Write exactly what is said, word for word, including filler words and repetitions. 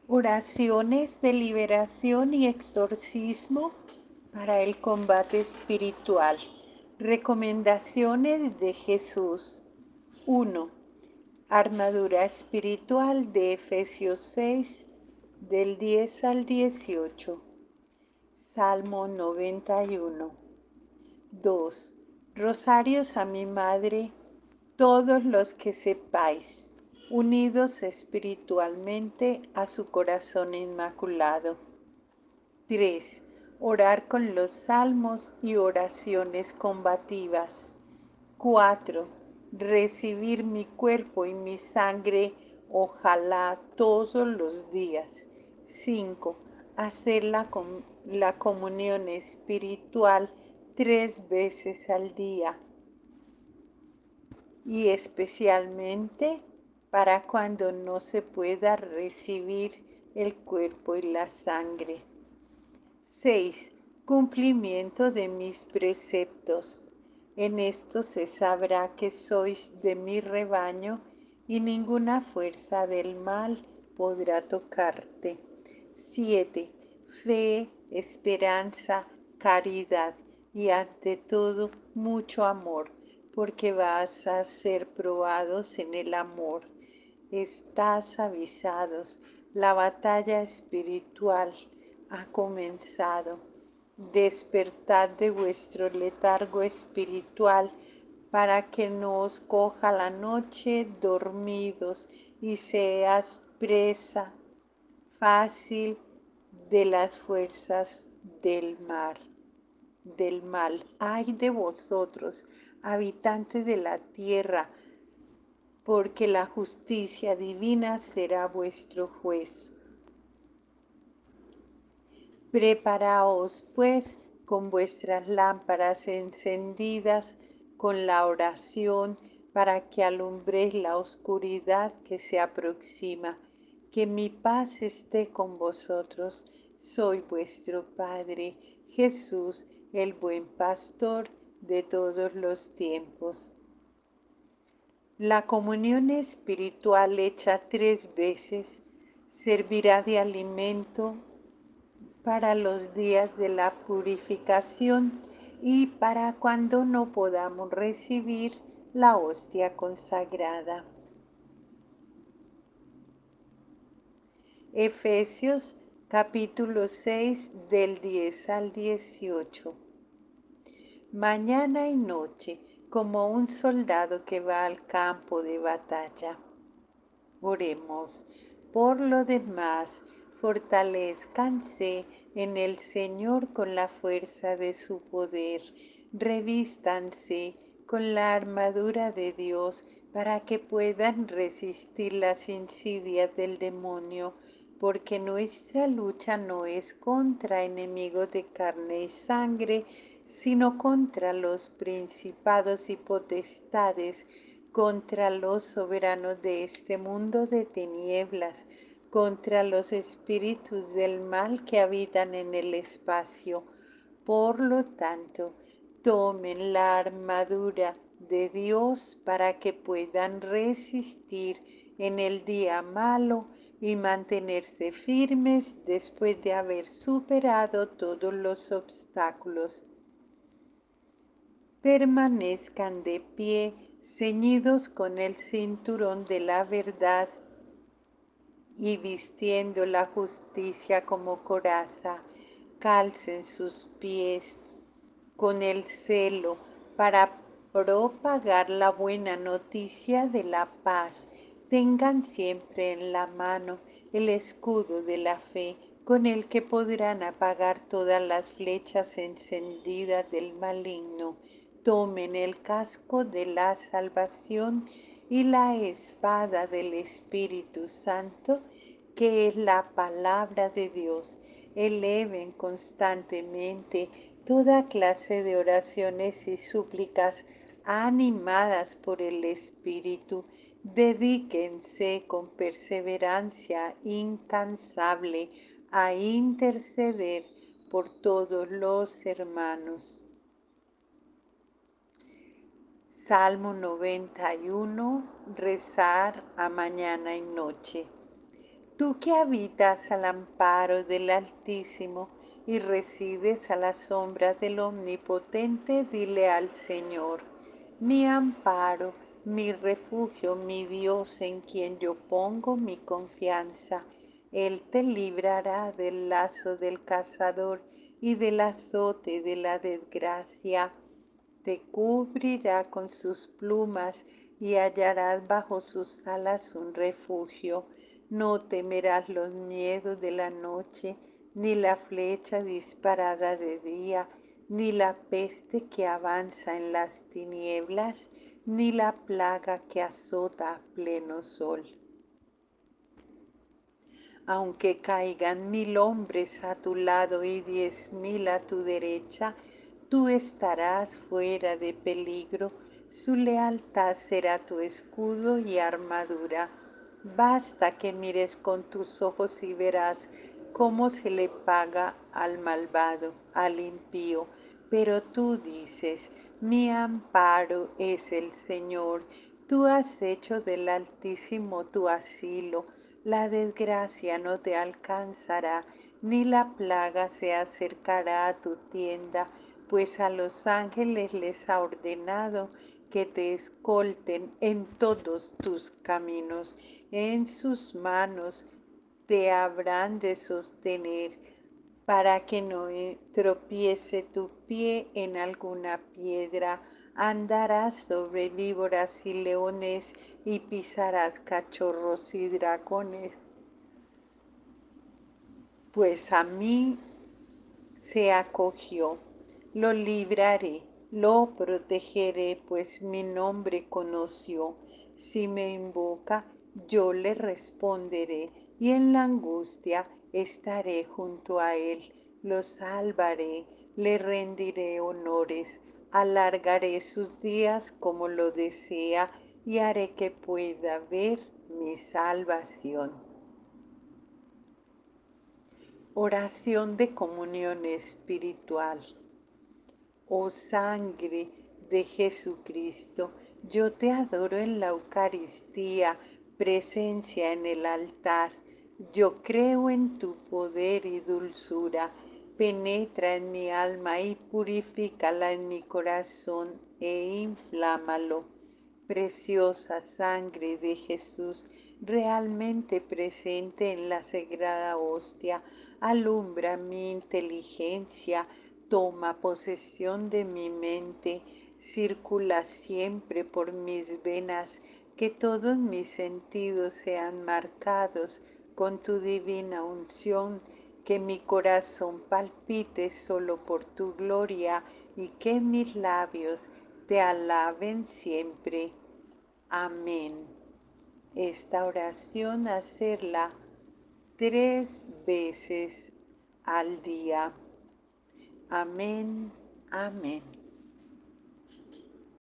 Oraciones de liberación y exorcismo para el combate espiritual. Recomendaciones de Jesús. uno. Armadura espiritual de Efesios seis, del diez al dieciocho. Salmo noventa y uno. dos. Rosarios a mi Madre, todos los que sepáis, unidos espiritualmente a su corazón inmaculado. tres. Orar con los salmos y oraciones combativas. cuatro. Recibir mi cuerpo y mi sangre, ojalá todos los días. cinco. Hacer la, com la comunión espiritual tres veces al día y especialmente para cuando no se pueda recibir el cuerpo y la sangre. seis. Cumplimiento de mis preceptos. En esto se sabrá que sois de mi rebaño y ninguna fuerza del mal podrá tocarte. siete. Fe, esperanza, caridad y ante todo mucho amor, porque vas a ser probados en el amor. Estás avisados, la batalla espiritual ha comenzado. Despertad de vuestro letargo espiritual para que no os coja la noche dormidos y seas presa fácil de las fuerzas del mar, del mal. Ay de vosotros, habitantes de la tierra, porque la justicia divina será vuestro juez. Preparaos, pues, con vuestras lámparas encendidas, con la oración, para que alumbréis la oscuridad que se aproxima. Que mi paz esté con vosotros. Soy vuestro Padre, Jesús, el buen pastor de todos los tiempos. La comunión espiritual hecha tres veces servirá de alimento para los días de la purificación y para cuando no podamos recibir la hostia consagrada. Efesios capítulo seis del diez al dieciocho. Mañana y noche, como un soldado que va al campo de batalla. Oremos. Por lo demás, fortalezcanse en el Señor con la fuerza de su poder. Revístanse con la armadura de Dios para que puedan resistir las insidias del demonio, porque nuestra lucha no es contra enemigos de carne y sangre, sino contra los principados y potestades, contra los soberanos de este mundo de tinieblas, contra los espíritus del mal que habitan en el espacio. Por lo tanto, tomen la armadura de Dios para que puedan resistir en el día malo y mantenerse firmes después de haber superado todos los obstáculos. Permanezcan de pie, ceñidos con el cinturón de la verdad y vistiendo la justicia como coraza. Calcen sus pies con el celo para propagar la buena noticia de la paz. Tengan siempre en la mano el escudo de la fe, con el que podrán apagar todas las flechas encendidas del maligno. Tomen el casco de la salvación y la espada del Espíritu Santo, que es la palabra de Dios. Eleven constantemente toda clase de oraciones y súplicas animadas por el Espíritu. Dedíquense con perseverancia incansable a interceder por todos los hermanos. Salmo noventa y uno. Rezar a mañana y noche. Tú que habitas al amparo del Altísimo y resides a la sombra del Omnipotente, dile al Señor, mi amparo, mi refugio, mi Dios en quien yo pongo mi confianza. Él te librará del lazo del cazador y del azote de la desgracia. Te cubrirá con sus plumas y hallarás bajo sus alas un refugio. No temerás los miedos de la noche, ni la flecha disparada de día, ni la peste que avanza en las tinieblas, ni la plaga que azota a pleno sol. Aunque caigan mil hombres a tu lado y diez mil a tu derecha, tú estarás fuera de peligro. Su lealtad será tu escudo y armadura. Basta que mires con tus ojos y verás cómo se le paga al malvado, al impío. Pero tú dices, mi amparo es el Señor. Tú has hecho del Altísimo tu asilo. La desgracia no te alcanzará, ni la plaga se acercará a tu tienda, pues a los ángeles les ha ordenado que te escolten en todos tus caminos. En sus manos te habrán de sostener para que no tropiece tu pie en alguna piedra. Andarás sobre víboras y leones y pisarás cachorros y dragones. Pues a mí se acogió, lo libraré, lo protegeré, pues mi nombre conoció. Si me invoca, yo le responderé, y en la angustia estaré junto a él. Lo salvaré, le rendiré honores, alargaré sus días como lo desea, y haré que pueda ver mi salvación. Oración de comunión espiritual. Oh sangre de Jesucristo, yo te adoro en la Eucaristía, presencia en el altar. Yo creo en tu poder y dulzura. Penetra en mi alma y purifícala en mi corazón e inflámalo. Preciosa sangre de Jesús, realmente presente en la sagrada hostia, alumbra mi inteligencia, toma posesión de mi mente, circula siempre por mis venas, que todos mis sentidos sean marcados con tu divina unción, que mi corazón palpite solo por tu gloria y que mis labios te alaben siempre. Amén. Esta oración hacerla tres veces al día. Amén, amén.